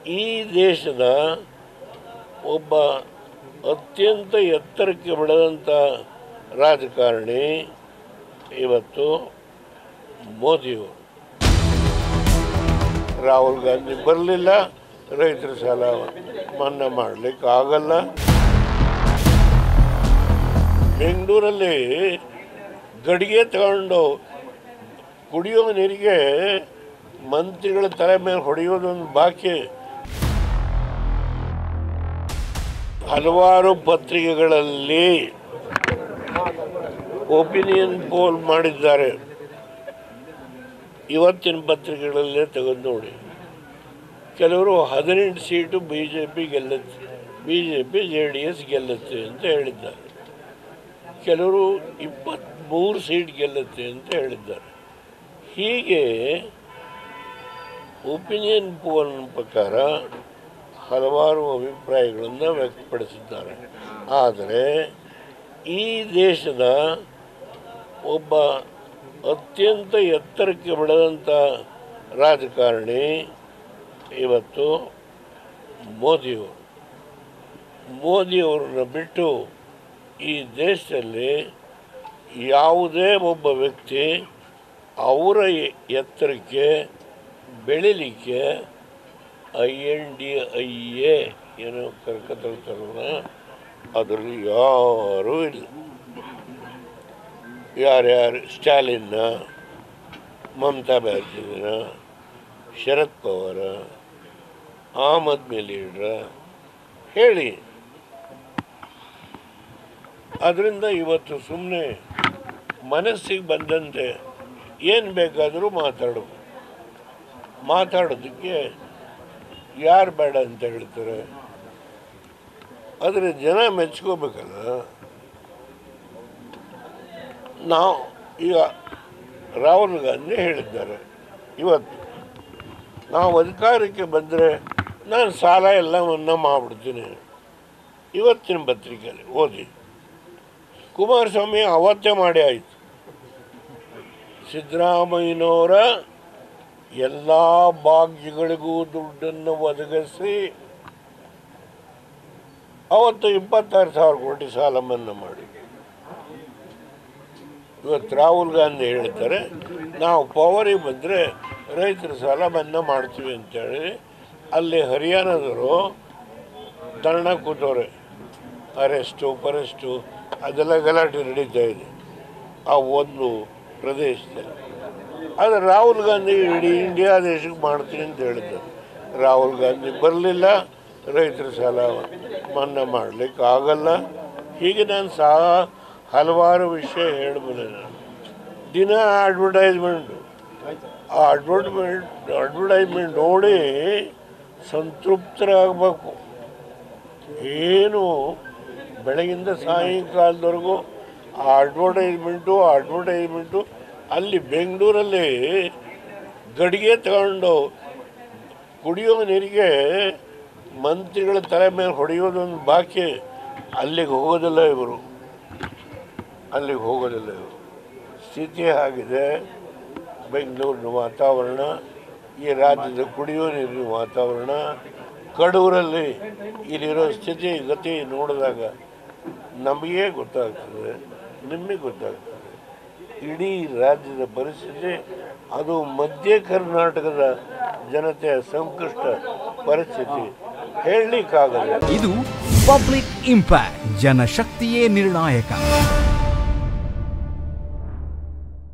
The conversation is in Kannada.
ಈ ದೇಶದ ಒಬ್ಬ ಅತ್ಯಂತ ಎತ್ತರಕ್ಕೆ ಬೆಳೆದಂಥ ರಾಜಕಾರಣಿ ಇವತ್ತು ಮೋದಿಯವರು. ರಾಹುಲ್ ಗಾಂಧಿ ಬರಲಿಲ್ಲ, ರೈತರ ಸಾಲ ಮನ್ನಾ ಮಾಡಲಿಕ್ಕೆ ಆಗಲ್ಲ. ಬೆಂಗಳೂರಲ್ಲಿ ಗಡಿಗೆ ತಗೊಂಡು ಕುಡಿಯೋ ನೀರಿಗೆ ಮಂತ್ರಿಗಳ ತಲೆ ಮೇಲೆ ಹೊಡೆಯೋದೊಂದು ಬಾಕಿ. ಹಲವಾರು ಪತ್ರಿಕೆಗಳಲ್ಲಿ ಒಪಿನಿಯನ್ ಪೋಲ್ ಮಾಡಿದ್ದಾರೆ. ಇವತ್ತಿನ ಪತ್ರಿಕೆಗಳಲ್ಲೇ ತೆಗೆದು ನೋಡಿ. ಕೆಲವರು 18 ಸೀಟು BJP ಗೆಲ್ಲುತ್ತೆ, BJP JDS ಗೆಲ್ಲುತ್ತೆ ಅಂತ ಹೇಳಿದ್ದಾರೆ. ಕೆಲವರು 23 ಸೀಟ್ ಗೆಲ್ಲುತ್ತೆ ಅಂತ ಹೇಳಿದ್ದಾರೆ. ಹೀಗೆ ಒಪಿನಿಯನ್ ಪೋಲ್ ಪ್ರಕಾರ ಹಲವಾರು ಅಭಿಪ್ರಾಯಗಳನ್ನು ವ್ಯಕ್ತಪಡಿಸಿದ್ದಾರೆ. ಆದರೆ ಈ ದೇಶದ ಒಬ್ಬ ಅತ್ಯಂತ ಎತ್ತರಕ್ಕೆ ಬೆಳೆದಂಥ ರಾಜಕಾರಣಿ ಇವತ್ತು ಮೋದಿಯವರು. ಮೋದಿಯವ್ರನ್ನ ಬಿಟ್ಟು ಈ ದೇಶದಲ್ಲಿ ಯಾವುದೇ ಒಬ್ಬ ವ್ಯಕ್ತಿ ಅವರ ಎತ್ತರಕ್ಕೆ ಬೆಳಿಲಿಕ್ಕೆ INDIA ಏನೋ ಕರ್ಕೊತಾರಲ್ಲ, ಅದರಲ್ಲಿ ಯಾರೂ ಇಲ್ಲ. ಯಾರ್ಯಾರು ಸ್ಟಾಲಿನ್ನ, ಮಮತಾ ಬ್ಯಾನರ್ಜಿನ, ಶರದ್ ಪವಾರ, ಆಮ್ ಆದ್ಮಿ ಲೀಡ್ರ ಹೇಳಿ. ಅದರಿಂದ ಇವತ್ತು ಸುಮ್ಮನೆ ಮನಸ್ಸಿಗೆ ಬಂದಂತೆ ಏನು ಬೇಕಾದರೂ ಮಾತಾಡೋದಕ್ಕೆ ಯಾರು ಬೇಡ ಅಂತ ಹೇಳ್ತಾರೆ. ಆದರೆ ಜನ ಮೆಚ್ಕೋಬೇಕಲ್ಲ. ನಾವು ಈಗ ರಾಹುಲ್ ಗಾಂಧಿ ಹೇಳಿದ್ದಾರೆ, ಇವತ್ತು ನಾವು ಅಧಿಕಾರಕ್ಕೆ ಬಂದರೆ ನಾನು ಸಾಲ ಎಲ್ಲ ಮನ್ನಾ ಮಾಡಿಬಿಡ್ತೀನಿ. ಇವತ್ತಿನ ಪತ್ರಿಕೆಯಲ್ಲಿ ಓದಿ. ಕುಮಾರಸ್ವಾಮಿ ಅವತ್ತೇ ಮಾಡಿ ಆಯಿತು. ಸಿದ್ದರಾಮಯ್ಯನವರ ಎಲ್ಲ ಭಾಗ್ಯಗಳಿಗೂ ದುಡ್ಡನ್ನು ಒದಗಿಸಿ ಅವತ್ತು 26,000 ಕೋಟಿ ಸಾಲ ಮನ್ನಾ ಮಾಡಿ. ಇವತ್ತು ರಾಹುಲ್ ಗಾಂಧಿ ಹೇಳ್ತಾರೆ ನಾವು ಪವರಿಗೆ ಬಂದರೆ ರೈತರ ಸಾಲ ಮನ್ನಾ ಮಾಡ್ತೀವಿ ಅಂತೇಳಿ. ಅಲ್ಲಿ ಹರಿಯಾಣದವರು ಧರಣ ಕೂತವ್ರೆ, ಅರೆಸ್ಟು ಅದೆಲ್ಲ ಗಲಾಟೆ ನಡೀತಾ ಇದೆ ಆ ಒಂದು ಪ್ರದೇಶದಲ್ಲಿ. ಆದರೆ ರಾಹುಲ್ ಗಾಂಧಿ ಇಡೀ ಇಂಡಿಯಾ ದೇಶಕ್ಕೆ ಮಾಡ್ತೀನಿ ಅಂತ ಹೇಳಿದ್ದಾರೆ. ರಾಹುಲ್ ಗಾಂಧಿ ಬರಲಿಲ್ಲ, ರೈತರ ಸಾಲ ಮನ್ನಾ ಮಾಡಲಿಕ್ಕೆ ಆಗಲ್ಲ. ಹೀಗೆ ನಾನು ಹಲವಾರು ವಿಷಯ ಹೇಳ್ಬೋದು. ದಿನ ಅಡ್ವರ್ಟೈಸ್ಮೆಂಟು, ಆ ಅಡ್ವರ್ಟೈಸ್ಮೆಂಟ್ ನೋಡಿ ಸಂತೃಪ್ತರಾಗಬೇಕು. ಏನು ಬೆಳಗಿಂದ ಸಾಯಂಕಾಲದವರೆಗೂ ಆ ಅಡ್ವರ್ಟೈಸ್ಮೆಂಟು. ಅಲ್ಲಿ ಬೆಂಗಳೂರಲ್ಲಿ ಗಡಿಗೆ ತಗೊಂಡು ಕುಡಿಯೋ ನೀರಿಗೆ ಮಂತ್ರಿಗಳ ತಲೆ ಮೇಲೆ ಹೊಡೆಯೋದೊಂದು ಬಾಕಿ. ಅಲ್ಲಿಗೆ ಹೋಗೋದಿಲ್ಲ ಇವರು. ಸ್ಥಿತಿ ಆಗಿದೆ ಬೆಂಗಳೂರಿನ ವಾತಾವರಣ, ಈ ರಾಜ್ಯದ ಕುಡಿಯೋ ನೀರಿನ ವಾತಾವರಣ. ಕಡೂರಲ್ಲಿ ಇಲ್ಲಿರೋ ಸ್ಥಿತಿ ಗತಿ ನೋಡಿದಾಗ ನಮಗೆ ಗೊತ್ತಾಗ್ತದೆ, ನಿಮಗೆ ಗೊತ್ತಾಗ್ತದೆ. ಇಡೀ ರಾಜ್ಯದ ಪರಿಸ್ಥಿತಿ, ಅದು ಮಧ್ಯ ಕರ್ನಾಟಕದ ಜನತೆಯ ಸಂಕಷ್ಟ ಪರಿಸ್ಥಿತಿ ಹೇಳಲಿಕ್ಕಾಗಲ್ಲ. ಇದು ಪಬ್ಲಿಕ್ ಇಂಪ್ಯಾಕ್ಟ್. ಜನಶಕ್ತಿಯೇ ನಿರ್ಣಾಯಕ.